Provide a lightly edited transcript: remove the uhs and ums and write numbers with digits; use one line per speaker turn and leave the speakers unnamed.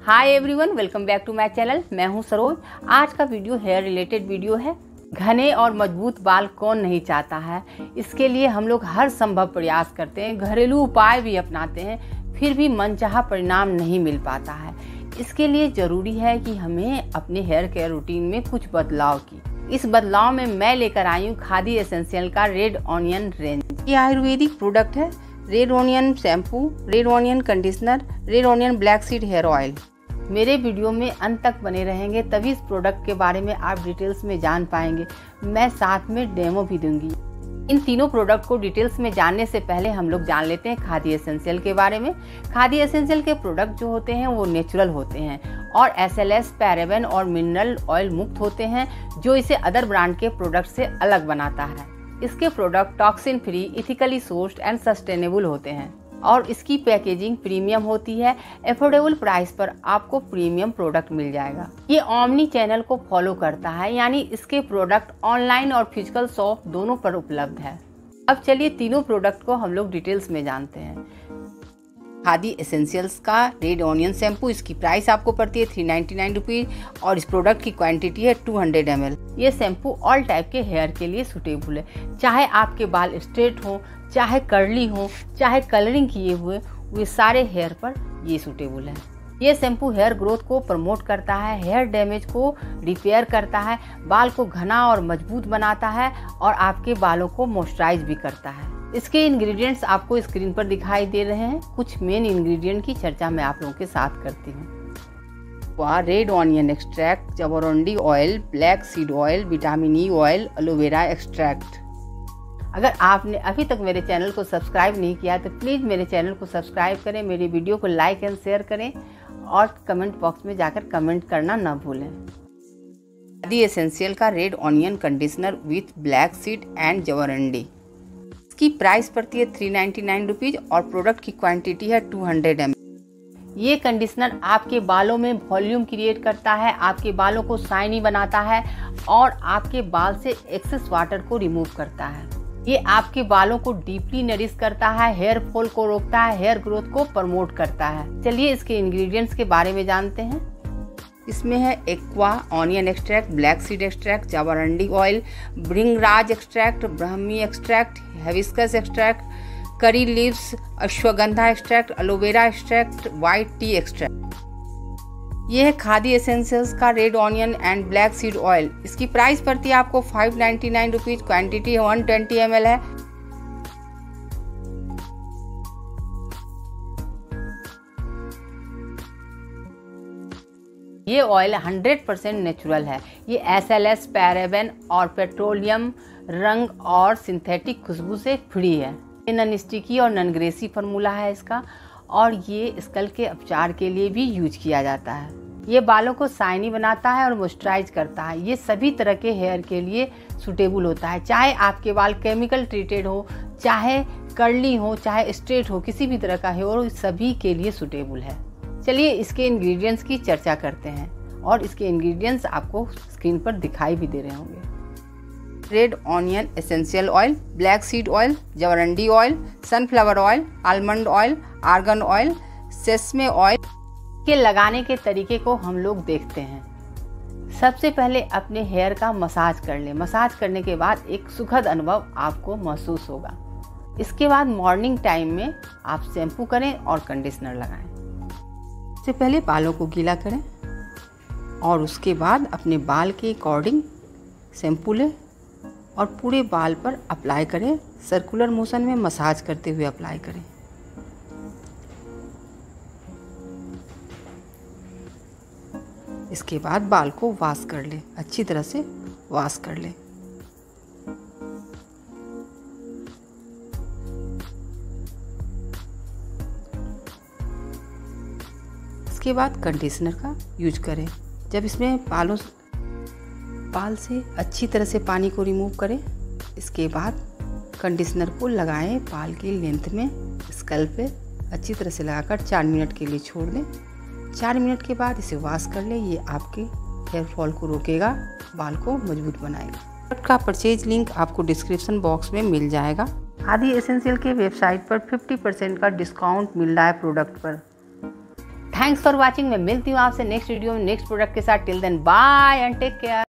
Hi everyone, welcome back to my channel. मैं हूं सरोज। आज का वीडियो हेयर रिलेटेड वीडियो है। घने और मजबूत बाल कौन नहीं चाहता है। इसके लिए हम लोग हर संभव प्रयास करते हैं, घरेलू उपाय भी अपनाते हैं, फिर भी मनचाहा परिणाम नहीं मिल पाता है। इसके लिए ज़रूरी है कि हमें अपने हेयर केयर रूटीन में कुछ बदलाव की। इस बदलाव में मैं लेकर आई हूँ खादी एसेंशियल का रेड ऑनियन रेंज। ये आयुर्वेदिक प्रोडक्ट है। Red onion shampoo, red onion conditioner, red onion black seed hair oil. मेरे वीडियो में अंत तक बने रहेंगे, तभी इस प्रोडक्ट के बारे में आप डिटेल्स में जान पाएंगे। मैं साथ में डेमो भी दूंगी। इन तीनों प्रोडक्ट को डिटेल्स में जानने से पहले हम लोग जान लेते हैं खादी एसेंशियल के बारे में। खादी एसेंशियल के प्रोडक्ट जो होते हैं वो नेचुरल होते हैं और SLS, पैराबेन और मिनरल ऑयल मुक्त होते हैं, जो इसे अदर ब्रांड के प्रोडक्ट से अलग बनाता है। इसके product toxin free, ethically sourced and sustainable होते हैं और इसकी पैकेजिंग प्रीमियम होती है। एफोर्डेबल प्राइस पर आपको प्रीमियम प्रोडक्ट मिल जाएगा। ये ओमनी चैनल को फॉलो करता है, यानी इसके प्रोडक्ट ऑनलाइन और फिजिकल शॉप दोनों पर उपलब्ध है। अब चलिए तीनों प्रोडक्ट को हम लोग डिटेल्स में जानते हैं। खादी एसेंशियल्स का रेड ऑनियन शैम्पू, इसकी प्राइस आपको पड़ती है 399 रुपीज़ और इस प्रोडक्ट की क्वांटिटी है 200 ml। ये शैम्पू ऑल टाइप के हेयर के लिए सूटेबल है, चाहे आपके बाल स्ट्रेट हो, चाहे कर्ली हो, चाहे कलरिंग किए हुए, वे सारे हेयर पर ये सूटेबल है। ये शैम्पू हेयर ग्रोथ को प्रमोट करता है, हेयर डैमेज को रिपेयर करता है, बाल को घना और मजबूत बनाता है और आपके बालों को मॉइस्चराइज भी करता है। इसके इंग्रेडिएंट्स आपको स्क्रीन पर दिखाई दे रहे हैं। कुछ मेन इंग्रेडिएंट की चर्चा मैं आप लोगों के साथ करती हूँ। Red onion extract, jaborandi oil, black seed oil, vitamin E oil, aloe vera extract. अगर आपने अभी तक मेरे चैनल को सब्सक्राइब नहीं किया तो प्लीज़ मेरे चैनल को सब्सक्राइब करें, मेरे वीडियो को लाइक एंड शेयर करें और कमेंट बॉक्स में जाकर कमेंट करना ना भूलें। खादी एसेंशियल का red onion conditioner with black seed and jaborandi, इसकी प्राइस पड़ती है 399 रुपीज़ और प्रोडक्ट की क्वांटिटी है 200 ml। ये कंडीशनर आपके बालों में वॉल्यूम क्रिएट करता है, आपके बालों को शाइनी बनाता है और आपके बाल से एक्सेस वाटर को रिमूव करता है। ये आपके बालों को डीपली नरिश करता है, हेयर फॉल को रोकता है, हेयर ग्रोथ को प्रमोट करता है। चलिए इसके इंग्रेडिएंट्स के बारे में जानते हैं। इसमें है aqua onion extract, black seed extract, jaborandi oil, bhringraj extract, brahmi extract, hibiscus extract, curry leaves, ashwagandha extract, aloe vera extract, white tea extract. यह है खादी एसेंशियल्स का red onion and black seed oil. इसकी प्राइस पड़ती है आपको 599 रुपीज़, क्वांटिटी 120 ml है। ये oil 100% natural है। ये SLS, पैराबेन और पेट्रोलियम रंग और सिंथेटिक खुशबू से फ्री है। ये नॉन स्टिकी और नॉन ग्रेसी फार्मूला है इसका और ये स्कल के उपचार के लिए भी यूज किया जाता है। ये बालों को शाइनी बनाता है और मॉइस्चराइज करता है। ये सभी तरह के हेयर के लिए सूटेबल होता है, चाहे आपके बाल केमिकल ट्रीटेड हो, चाहे कर्ली हो, चाहे स्ट्रेट हो, किसी भी तरह का हेयर हो, सभी के लिए सूटेबल है। चलिए इसके इंग्रेडिएंट्स की चर्चा करते हैं और इसके इंग्रेडिएंट्स आपको स्क्रीन पर दिखाई भी दे रहे होंगे। Red onion essential oil, black seed oil, jaborandi oil, sunflower oil, almond oil, argan oil, sesame oil. के लगाने के तरीके को हम लोग देखते हैं। सबसे पहले अपने हेयर का मसाज कर लें। मसाज करने के बाद एक सुखद अनुभव आपको महसूस होगा। इसके बाद मॉर्निंग टाइम में आप शैम्पू करें और कंडीशनर लगाएं। सबसे पहले बालों को गीला करें और उसके बाद अपने बाल के अकॉर्डिंग शैम्पू लें और पूरे बाल पर अप्लाई करें। सर्कुलर मोशन में मसाज करते हुए अप्लाई करें। इसके बाद बाल को वॉश कर लें, अच्छी तरह से वॉश कर लें। इसके बाद कंडीशनर का यूज करें। जब इसमें बाल से अच्छी तरह से पानी को रिमूव करें। इसके बाद कंडीशनर को लगाएं बाल की लेंथ में, स्कैल्प पे अच्छी तरह से लगाकर 4 मिनट के लिए छोड़ दें। 4 मिनट के बाद इसे वॉश कर लें। ये आपके हेयर फॉल को रोकेगा, बाल को मजबूत बनाएगा। प्रोडक्ट का परचेज लिंक आपको डिस्क्रिप्शन बॉक्स में मिल जाएगा। खादी एसेंशियल के वेबसाइट पर 50% का डिस्काउंट मिल रहा है प्रोडक्ट पर। Thanks for watching. मैं मिलती हूँ आपसे नेक्स्ट वीडियो में नेक्स्ट प्रोडक्ट के साथ। Till then bye and take care.